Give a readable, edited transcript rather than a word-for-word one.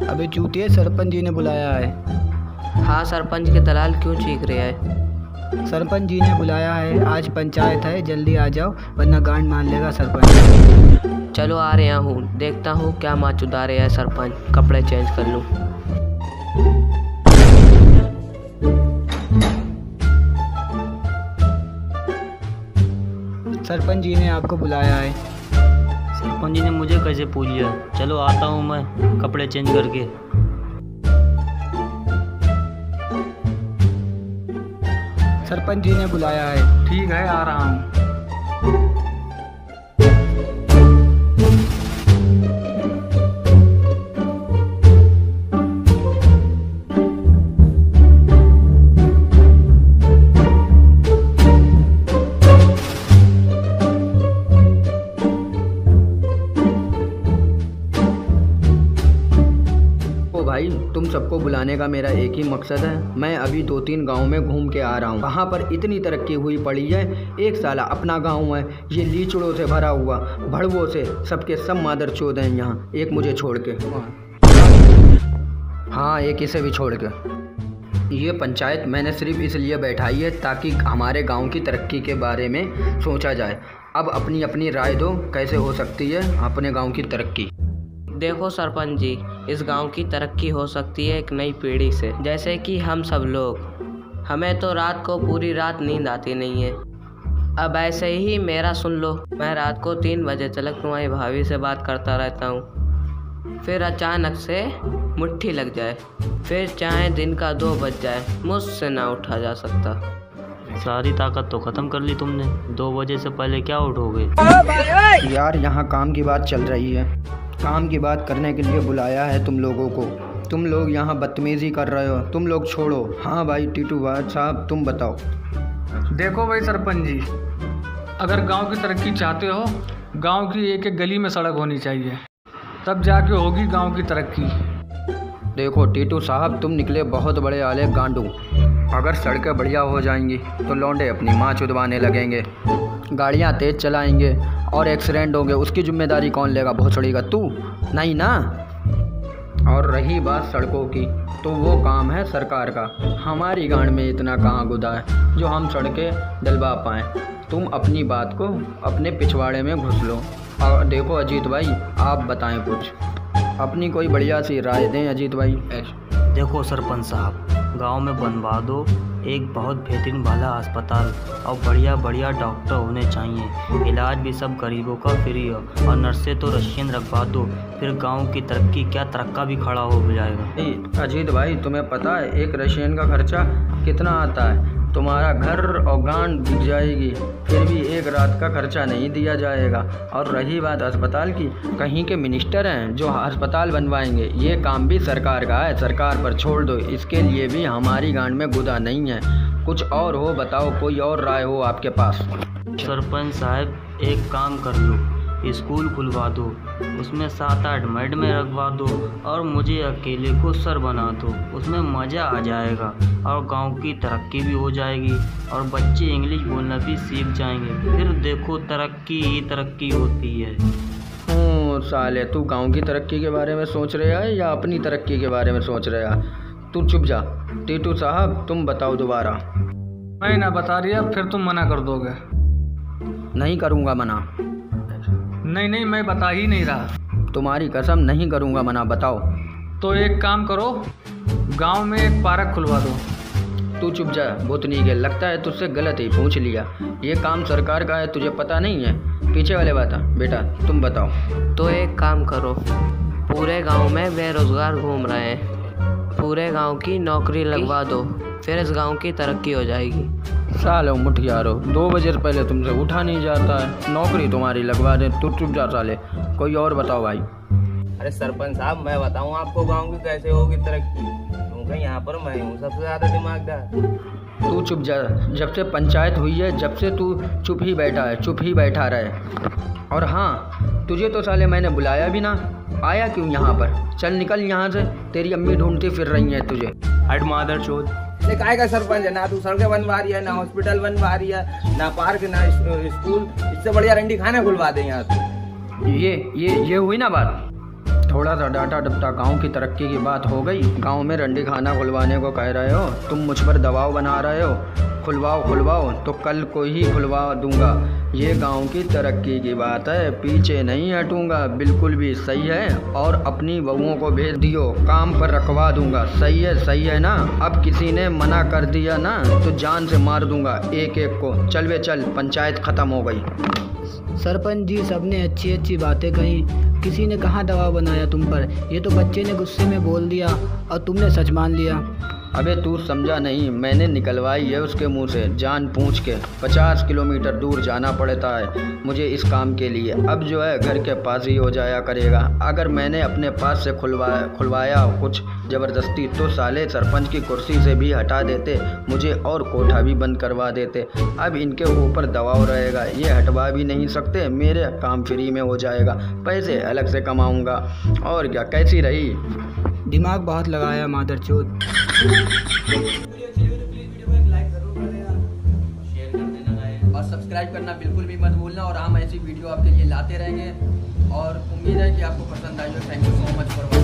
अबे चूतिए, सरपंच जी ने बुलाया है। हाँ सरपंच के दलाल क्यों चीख रहे हैं? सरपंच जी ने बुलाया है, आज पंचायत है, जल्दी आ जाओ वरना गांड मान लेगा सरपंच। चलो आ रहा हूँ, देखता हूँ क्या माचुदा रहे हैं सरपंच। कपड़े चेंज कर लूँ। सरपंच जी ने आपको बुलाया है। सरपंच जी ने मुझे कैसे पूछ लिया? चलो आता हूँ मैं कपड़े चेंज करके। सरपंच जी ने बुलाया है। ठीक है, आ रहा हूँ। भाई तुम सबको बुलाने का मेरा एक ही मकसद है। मैं अभी 2-3 गांव में घूम के आ रहा हूँ। वहाँ पर इतनी तरक्की हुई पड़ी है। एक साला अपना गांव है, ये लीचड़ों से भरा हुआ, भड़वों से, सबके सब मादर चोद हैं यहाँ, एक मुझे छोड़ के। हाँ, एक इसे भी छोड़ के। ये पंचायत मैंने सिर्फ इसलिए बैठाई है ताकि हमारे गाँव की तरक्की के बारे में सोचा जाए। अब अपनी अपनी राय दो, कैसे हो सकती है अपने गाँव की तरक्की। देखो सरपंच जी, इस गांव की तरक्की हो सकती है एक नई पीढ़ी से। जैसे कि हम सब लोग, हमें तो रात को पूरी रात नींद आती नहीं है। अब ऐसे ही मेरा सुन लो, मैं रात को 3 बजे तक तुम्हारी भाभी से बात करता रहता हूँ, फिर अचानक से मुट्ठी लग जाए, फिर चाहे दिन का 2 बज जाए, मुझसे ना उठा जा सकता। सारी ताकत तो ख़त्म कर ली तुमने, 2 बजे से पहले क्या उठोगे? यार यहाँ काम की बात चल रही है, काम की बात करने के लिए बुलाया है तुम लोगों को। तुम लोग यहाँ बदतमीज़ी कर रहे हो, तुम लोग छोड़ो। हाँ भाई टीटू भाई साहब, तुम बताओ। देखो भाई सरपंच जी, अगर गांव की तरक्की चाहते हो, गांव की एक एक गली में सड़क होनी चाहिए, तब जाके होगी गांव की तरक्की। देखो टीटू साहब, तुम निकले बहुत बड़े आले गांडू। अगर सड़कें बढ़िया हो जाएंगी तो लौंडे अपनी माँ चुदवाने लगेंगे, गाड़ियाँ तेज़ चलाएंगे और एक्सीडेंट होंगे, उसकी जिम्मेदारी कौन लेगा? भोसड़ी का तू नहीं ना। और रही बात सड़कों की, तो वो काम है सरकार का। हमारी गांड में इतना कहाँ गुदा है जो हम सड़कें डलवा पाएँ। तुम अपनी बात को अपने पिछवाड़े में घुस लो। और देखो अजीत भाई, आप बताएं कुछ, अपनी कोई बढ़िया सी राय दें अजीत भाई। देखो सरपंच साहब, गांव में बनवा दो एक बहुत बेहतरीन वाला अस्पताल और बढ़िया बढ़िया डॉक्टर होने चाहिए। इलाज भी सब गरीबों का फ्री हो, और नर्सें तो रशियन रखवा दो, फिर गांव की तरक्की क्या तरक्का भी खड़ा हो जाएगा। अजीत भाई, तुम्हें पता है एक रशियन का खर्चा कितना आता है? तुम्हारा घर और गांड बिक जाएगी, फिर भी एक रात का खर्चा नहीं दिया जाएगा। और रही बात अस्पताल की, कहीं के मिनिस्टर हैं जो अस्पताल बनवाएंगे, ये काम भी सरकार का है, सरकार पर छोड़ दो। इसके लिए भी हमारी गांड में गुदा नहीं है। कुछ और हो बताओ, कोई और राय हो आपके पास? सरपंच साहब, एक काम कर लो, स्कूल खुलवा दो, उसमें 7-8 मैडमें रखवा दो और मुझे अकेले को सर बना दो, उसमें मज़ा आ जाएगा और गांव की तरक्की भी हो जाएगी और बच्चे इंग्लिश बोलना भी सीख जाएंगे। फिर देखो तरक्की ही तरक्की होती है। साले, तू गांव की तरक्की के बारे में सोच रहा है या अपनी तरक्की के बारे में सोच रहा है? तू चुप जा। टीटू साहब, तुम बताओ दोबारा। मैं ना बता रही है, फिर तुम मना कर दोगे। नहीं करूँगा मना। नहीं, मैं बता ही नहीं रहा। तुम्हारी कसम, नहीं करूँगा मना, बताओ। तो एक काम करो, गांव में एक पार्क खुलवा दो। तू चुप जा भूतनी के, लगता है तुझसे गलत ही पूछ लिया। ये काम सरकार का है, तुझे पता नहीं है? पीछे वाले बात है बेटा, तुम बताओ। तो एक काम करो, पूरे गांव में बेरोजगार घूम रहे हैं, पूरे गांव की नौकरी लगवा दो, फिर इस गांव की तरक्की हो जाएगी। सालो मुठियारो, 2 बजे से पहले तुमसे उठा नहीं जाता है, नौकरी तुम्हारी लगवा दे। तू चुप जा साले, कोई और बताओ भाई। अरे सरपंच साहब, मैं बताऊं आपको गांव की कैसे होगी तरक्की, क्योंकि यहाँ पर मैं हूँ सबसे ज़्यादा दिमागदार। तू चुप जा, जब से पंचायत हुई है जब से तू चुप ही बैठा है, चुप ही बैठा रहे। और हाँ, तुझे तो साले मैंने बुलाया भी ना, आया क्यों यहाँ पर? चल निकल यहाँ से, तेरी अम्मी ढूंढती फिर रही है तुझे। हट मादर चोद। काय का सरपंच है ना, तू सड़कें बनवा रही है, ना हॉस्पिटल बनवा रही है, ना पार्क, ना स्कूल। इससे बढ़िया रंडी खाना खुलवा दे यहाँ से। ये हुई ना बात। थोड़ा सा डाटा डपटा गांव की तरक्की की बात हो गई। गांव में रंडी खाना खुलवाने को कह रहे हो, तुम मुझ पर दबाव बना रहे हो। खुलवाओ तो कल को ही खुलवा दूंगा। ये गांव की तरक्की की बात है, पीछे नहीं हटूंगा। बिल्कुल भी सही है। और अपनी बहुओं को भेज दियो, काम पर रखवा दूंगा। सही है ना। अब किसी ने मना कर दिया ना तो जान से मार दूंगा एक एक को। चल वे चल, पंचायत खत्म हो गई। सरपंच जी, सबने अच्छी अच्छी बातें कही, किसी ने कहाँ दबाव बनाया तुम पर। ये तो बच्चे ने गुस्से में बोल दिया और तुमने सच मान लिया। अबे तू समझा नहीं, मैंने निकलवाई है उसके मुंह से जान पूछ के। 50 किलोमीटर दूर जाना पड़ता है मुझे इस काम के लिए। अब जो है घर के पास ही हो जाया करेगा। अगर मैंने अपने पास से खुलवाया कुछ ज़बरदस्ती तो साले सरपंच की कुर्सी से भी हटा देते मुझे और कोठा भी बंद करवा देते। अब इनके ऊपर दबाव रहेगा, ये हटवा भी नहीं सकते। मेरे काम फ्री में हो जाएगा, पैसे अलग से कमाऊँगा। और क्या, कैसी रही? दिमाग बहुत लगाया मादरचोद। और सब्सक्राइब करना बिल्कुल भी मत भूलना। और हम ऐसी वीडियो आपके लिए लाते रहेंगे और उम्मीद है कि आपको पसंद आई हो। Thank you so much for